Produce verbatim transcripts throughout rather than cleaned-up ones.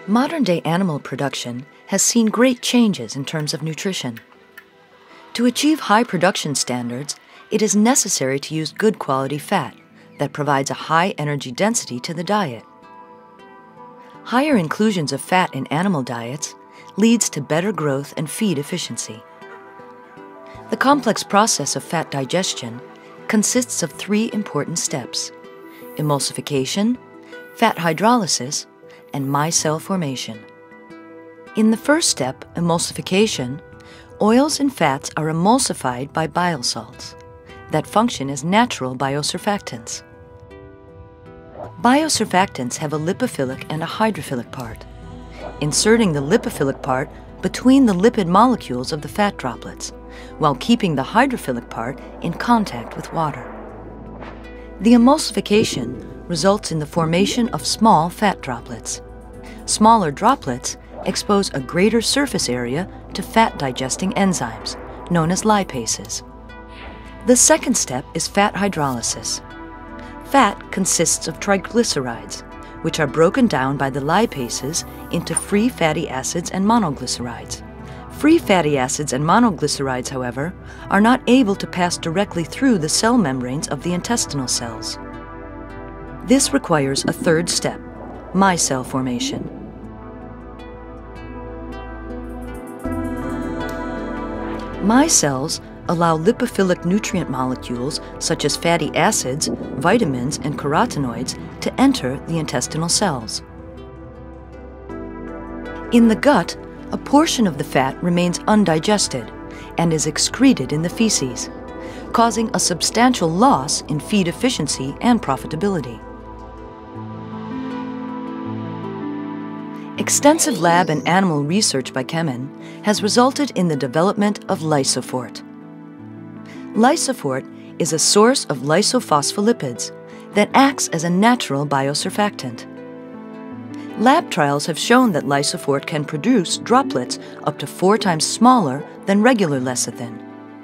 Modern-day animal production has seen great changes in terms of nutrition. To achieve high production standards, it is necessary to use good quality fat that provides a high energy density to the diet. Higher inclusions of fat in animal diets leads to better growth and feed efficiency. The complex process of fat digestion consists of three important steps: emulsification, fat hydrolysis, and micelle formation. In the first step, emulsification, oils and fats are emulsified by bile salts that function as natural biosurfactants. Biosurfactants have a lipophilic and a hydrophilic part, inserting the lipophilic part between the lipid molecules of the fat droplets, while keeping the hydrophilic part in contact with water. The emulsification results in the formation of small fat droplets. Smaller droplets expose a greater surface area to fat-digesting enzymes, known as lipases. The second step is fat hydrolysis. Fat consists of triglycerides, which are broken down by the lipases into free fatty acids and monoglycerides. Free fatty acids and monoglycerides, however, are not able to pass directly through the cell membranes of the intestinal cells. This requires a third step, micelle formation. Micelles allow lipophilic nutrient molecules such as fatty acids, vitamins, and carotenoids to enter the intestinal cells. In the gut, a portion of the fat remains undigested and is excreted in the feces, causing a substantial loss in feed efficiency and profitability. Extensive lab and animal research by Kemin has resulted in the development of Lysoforte. Lysoforte is a source of lysophospholipids that acts as a natural biosurfactant. Lab trials have shown that Lysoforte can produce droplets up to four times smaller than regular lecithin.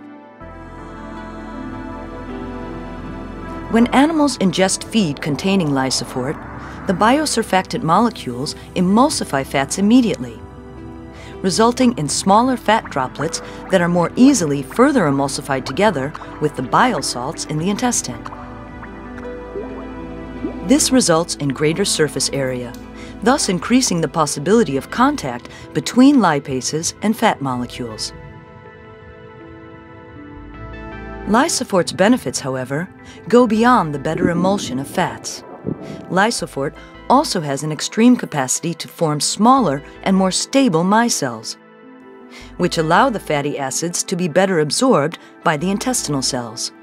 When animals ingest feed containing Lysoforte, the biosurfactant molecules emulsify fats immediately, resulting in smaller fat droplets that are more easily further emulsified together with the bile salts in the intestine. This results in greater surface area, thus increasing the possibility of contact between lipases and fat molecules. Lysoforte's benefits, however, go beyond the better emulsion of fats. Lysoforte also has an extreme capacity to form smaller and more stable micelles, which allow the fatty acids to be better absorbed by the intestinal cells.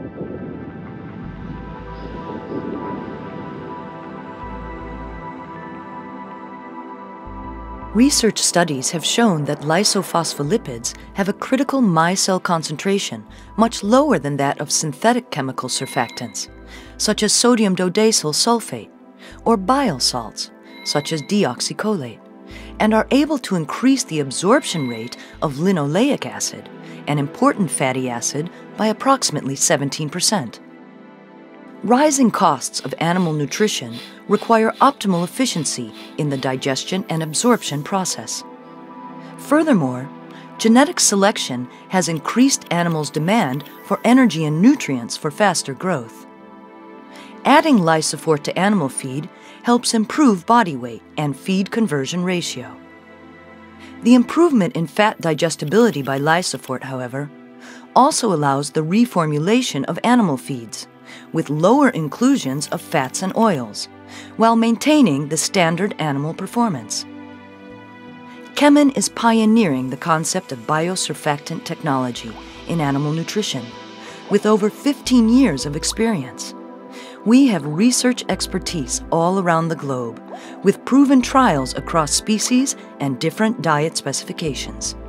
Research studies have shown that lysophospholipids have a critical micelle concentration much lower than that of synthetic chemical surfactants, such as sodium dodecyl sulfate, or bile salts, such as deoxycholate, and are able to increase the absorption rate of linoleic acid, an important fatty acid, by approximately seventeen percent. Rising costs of animal nutrition require optimal efficiency in the digestion and absorption process. Furthermore, genetic selection has increased animals' demand for energy and nutrients for faster growth. Adding Lysoforte to animal feed helps improve body weight and feed conversion ratio. The improvement in fat digestibility by Lysoforte, however, also allows the reformulation of animal feeds with lower inclusions of fats and oils, while maintaining the standard animal performance. Kemin is pioneering the concept of biosurfactant technology in animal nutrition, with over fifteen years of experience. We have research expertise all around the globe, with proven trials across species and different diet specifications.